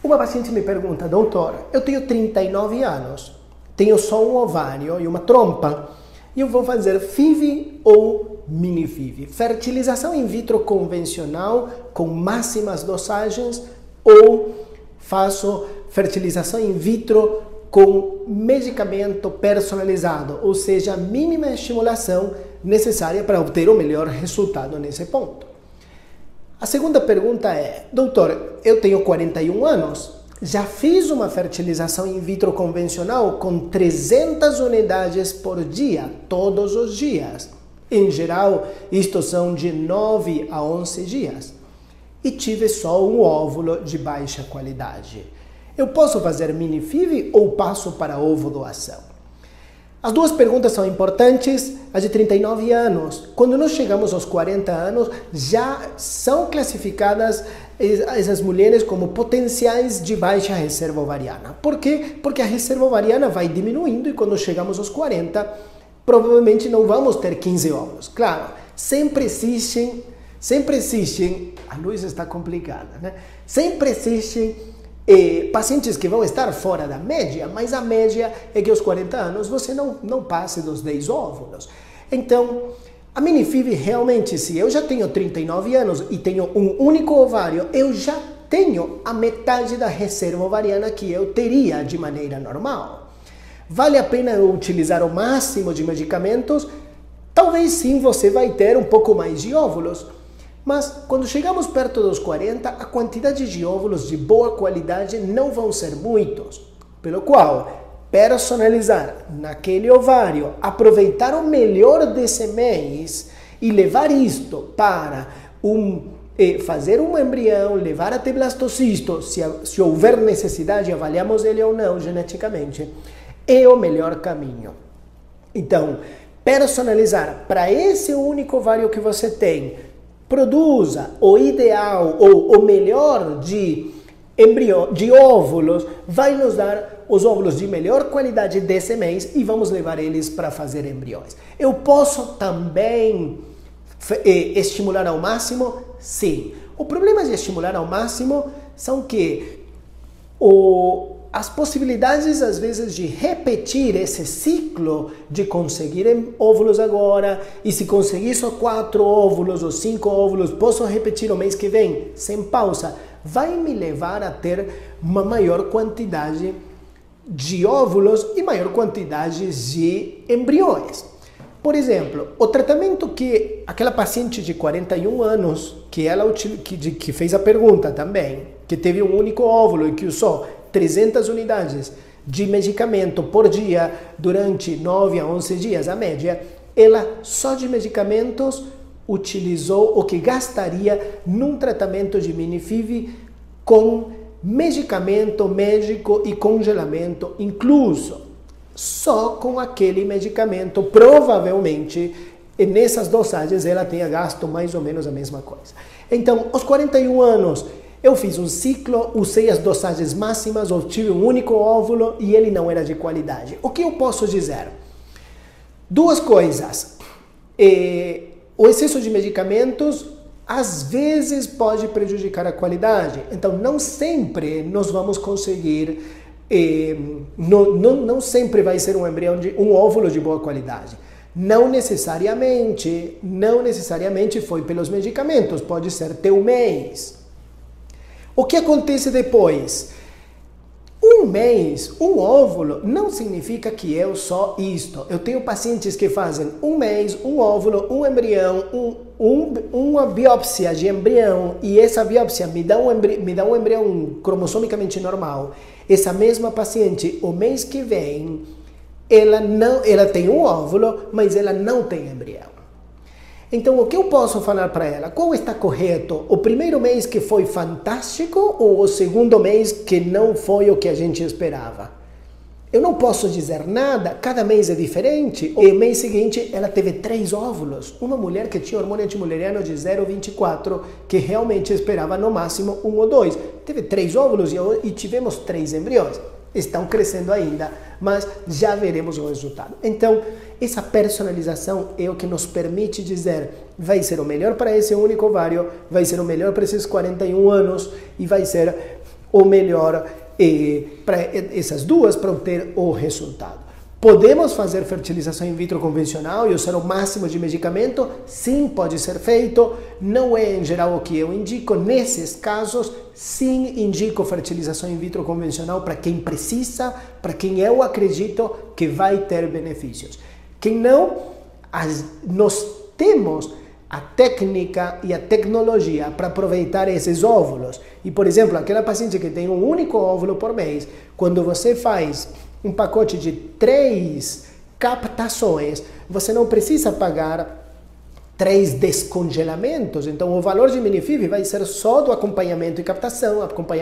Uma paciente me pergunta, doutor, eu tenho 39 anos, tenho só um ovário e uma trompa, e eu vou fazer FIV ou mini-FIV? Fertilização in vitro convencional com máximas dosagens ou faço fertilização in vitro com medicamento personalizado, ou seja, a mínima estimulação necessária para obter o melhor resultado nesse ponto? A segunda pergunta é, doutor, eu tenho 41 anos, já fiz uma fertilização in vitro convencional com 300 unidades por dia, todos os dias. Em geral, isto são de 9 a 11 dias. E tive só um óvulo de baixa qualidade. Eu posso fazer mini-FIV ou passo para ovo-doação? As duas perguntas são importantes. A de 39 anos, quando nós chegamos aos 40 anos, já são classificadas essas mulheres como potenciais de baixa reserva ovariana. Por quê? Porque a reserva ovariana vai diminuindo e quando chegamos aos 40, provavelmente não vamos ter 15 óvulos. Claro, sempre existem, a luz está complicada, né? Sempre existem pacientes que vão estar fora da média, mas a média é que aos 40 anos você não passe dos 10 óvulos. Então, a mini-FIV realmente, se eu já tenho 39 anos e tenho um único ovário, eu já tenho a metade da reserva ovariana que eu teria de maneira normal. Vale a pena eu utilizar o máximo de medicamentos? Talvez sim, você vai ter um pouco mais de óvulos. Mas quando chegamos perto dos 40, a quantidade de óvulos de boa qualidade não vão ser muitos. Pelo qual, personalizar naquele ovário, aproveitar o melhor desse mês e levar isto para fazer um embrião, levar até blastocisto, se houver necessidade, avaliamos ele ou não geneticamente, é o melhor caminho. Então, personalizar para esse único ovário que você tem, produza o ideal ou o melhor de óvulos, vai nos dar os óvulos de melhor qualidade desse mês e vamos levar eles para fazer embriões. Eu posso também estimular ao máximo? Sim. O problema de estimular ao máximo são que as possibilidades, às vezes, de repetir esse ciclo de conseguir óvulos agora, e se conseguir só 4 óvulos ou 5 óvulos, posso repetir o mês que vem, sem pausa, vai me levar a ter uma maior quantidade de óvulos e maior quantidade de embriões. Por exemplo, o tratamento que aquela paciente de 41 anos, que fez a pergunta também, que teve um único óvulo e que usou 300 unidades de medicamento por dia durante 9 a 11 dias, a média, ela só de medicamentos utilizou o que gastaria num tratamento de mini-FIV com medicamento médico e congelamento incluso. Só com aquele medicamento, provavelmente, nessas dosagens, ela tenha gasto mais ou menos a mesma coisa. Então, aos 41 anos, eu fiz um ciclo, usei as dosagens máximas, obtive um único óvulo e ele não era de qualidade. O que eu posso dizer? Duas coisas. O excesso de medicamentos às vezes pode prejudicar a qualidade. Então, não sempre nós vamos conseguir, não sempre vai ser um embrião um óvulo de boa qualidade. Não necessariamente foi pelos medicamentos, pode ser teu mês. O que acontece depois? Um mês, um óvulo, não significa que eu só isto. Eu tenho pacientes que fazem um mês, um óvulo, um embrião, uma biópsia de embrião, e essa biópsia me dá um embrião cromossomicamente normal. Essa mesma paciente, o mês que vem, ela tem um óvulo, mas ela não tem embrião. Então, o que eu posso falar para ela? Qual está correto? O primeiro mês que foi fantástico ou o segundo mês que não foi o que a gente esperava? Eu não posso dizer nada, cada mês é diferente. E no mês seguinte, ela teve 3 óvulos. Uma mulher que tinha hormônio antimuleriano de 0,24, que realmente esperava no máximo 1 ou 2. Teve 3 óvulos e tivemos 3 embriões. Estão crescendo ainda, mas já veremos o resultado. Então, essa personalização é o que nos permite dizer, vai ser o melhor para esse único ovário, vai ser o melhor para esses 41 anos e vai ser o melhor para essas duas para obter o resultado. Podemos fazer fertilização in vitro convencional e usar o máximo de medicamento? Sim, pode ser feito. Não é em geral o que eu indico. Nesses casos, sim, indico fertilização in vitro convencional para quem precisa, para quem eu acredito que vai ter benefícios. Quem não, nós temos a técnica e a tecnologia para aproveitar esses óvulos. E, por exemplo, aquela paciente que tem um único óvulo por mês, quando você faz um pacote de 3 captações, você não precisa pagar 3 descongelamentos. Então, o valor de miniFIV vai ser só do acompanhamento e captação,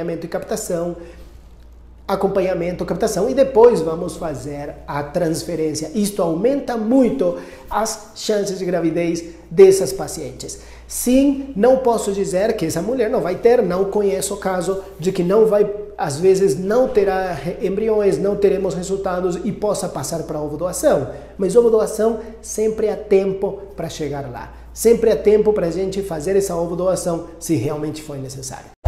captação, e depois vamos fazer a transferência. Isto aumenta muito as chances de gravidez dessas pacientes. Sim, não posso dizer que essa mulher não vai ter, não conheço o caso de que não vai, às vezes não terá embriões, não teremos resultados e possa passar para a ovodoação. Mas ovodoação sempre há tempo para chegar lá. Sempre há tempo para a gente fazer essa ovodoação se realmente for necessário.